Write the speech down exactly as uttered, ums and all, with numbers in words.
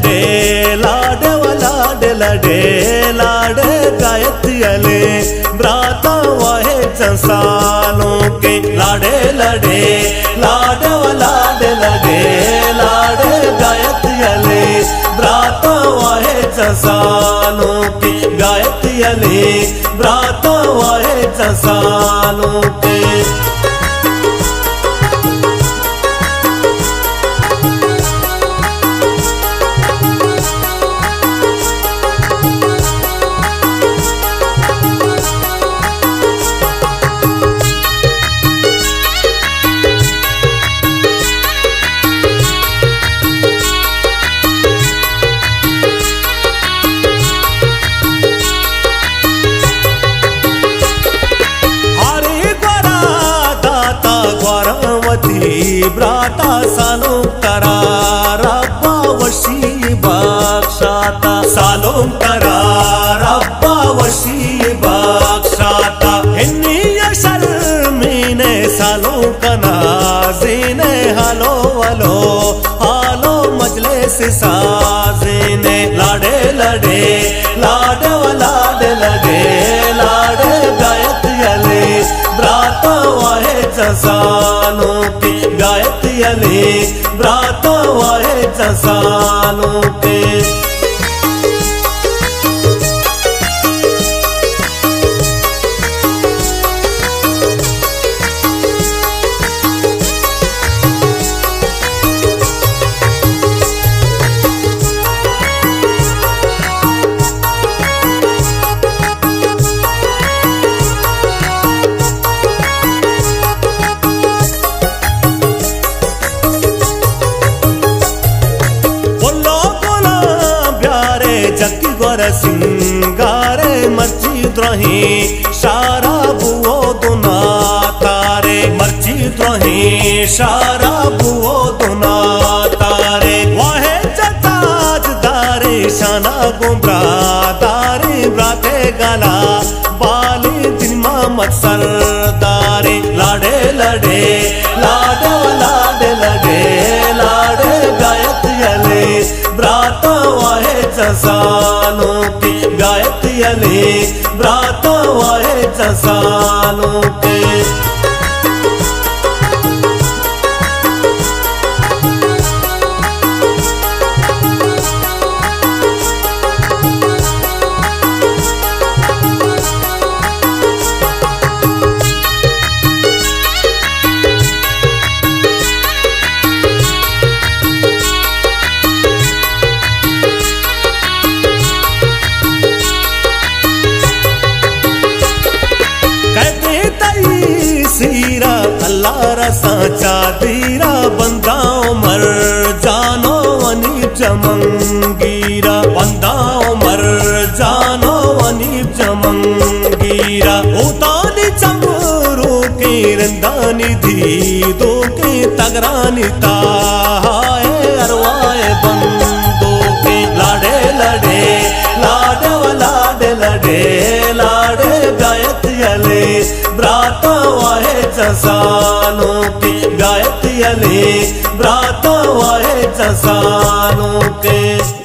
लडे लाडे व लाडे लडे लाडे गायत्री अले ब्राता वाहे चंसालों के लाडे लडे लाडे व लाडे लडे लाडे गायत्री अले ब्राता वाहे चंसालों के गायत्री अले ब्राता वाहे चंसालों के। ब्राता सालों करा रब्बा वशी बख्शाता सालों करा रब्बा वशी बख्शाता इन्नी शर्मीने सालों कना जीने हालो वलो हालो मजलिस साजीने लाडे लडे लाडे व लाडे लडे लाडे गायत्री अले ब्राता वाहे चंसालों की गायत्री अले ब्राता वाहे चंसालों के। जक्की गोर सिंगारे मर्जी द्रोही शारा बुओ दुना तारे मर्जी द्रोही शारा बुओ दुना तारे वाहे जताज दारे शाना गुंद्रा दारे ब्राते गला बाली दिन मामत सरदारे लाडे लडे लाडे लाडे लडे लाडे गायत्री अले ब्राता वाहे चंसालों की गायत्री अले ब्राता वाहे चंसालों के। सीरा अल्लाह रसा चादीरा बंदाओ मर जानो वनी चमंगीरा बंदाओ मर जानो वनी चमंगीरा उतानी चमरू की रंदानी धी दो की तगरानी ताए अरवाए बंदो की लाडे लडे लाडे व लाडे लडे लाडे गायत्री अले ब्राता वाहे चंसालों की गायत्री अले ब्राता वाहे चंसालों के।